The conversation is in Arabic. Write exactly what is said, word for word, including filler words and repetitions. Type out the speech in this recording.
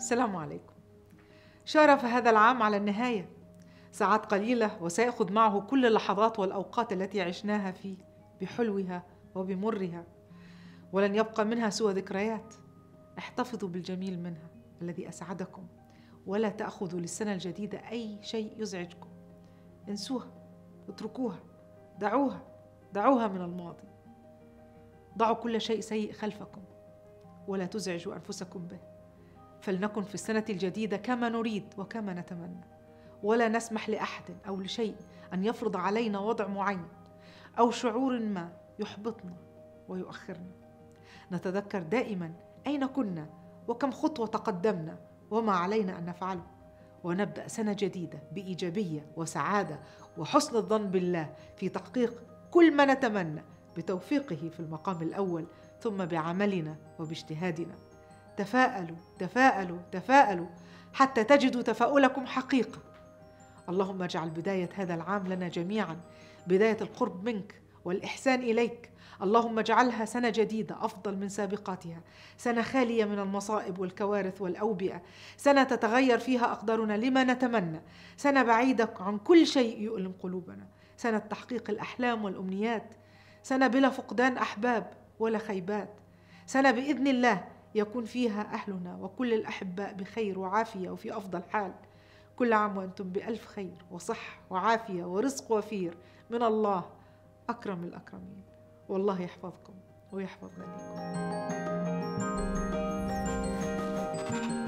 السلام عليكم. شارف هذا العام على النهاية، ساعات قليلة وسيأخذ معه كل اللحظات والأوقات التي عشناها فيه بحلوها وبمرها، ولن يبقى منها سوى ذكريات. احتفظوا بالجميل منها الذي أسعدكم، ولا تأخذوا للسنة الجديدة أي شيء يزعجكم. انسوها، اتركوها، دعوها دعوها من الماضي. ضعوا كل شيء سيء خلفكم ولا تزعجوا أنفسكم به. فلنكن في السنة الجديدة كما نريد وكما نتمنى، ولا نسمح لأحد أو لشيء أن يفرض علينا وضع معين أو شعور ما يحبطنا ويؤخرنا. نتذكر دائما أين كنا وكم خطوة تقدمنا وما علينا أن نفعله، ونبدأ سنة جديدة بإيجابية وسعادة وحسن الظن بالله في تحقيق كل ما نتمنى بتوفيقه في المقام الأول، ثم بعملنا وباجتهادنا. تفاءلوا تفاءلوا تفاءلوا حتى تجدوا تفاؤلكم حقيقة. اللهم اجعل بداية هذا العام لنا جميعا بداية القرب منك والإحسان إليك. اللهم اجعلها سنة جديدة أفضل من سابقاتها، سنة خالية من المصائب والكوارث والأوبئة، سنة تتغير فيها أقدارنا لما نتمنى، سنة بعيدة عن كل شيء يؤلم قلوبنا، سنة تحقيق الأحلام والأمنيات، سنة بلا فقدان أحباب ولا خيبات، سنة بإذن الله يكون فيها أهلنا وكل الأحباء بخير وعافية وفي أفضل حال. كل عام وأنتم بألف خير وصحة وعافية ورزق وفير من الله أكرم الأكرمين، والله يحفظكم ويحفظ بنيكم.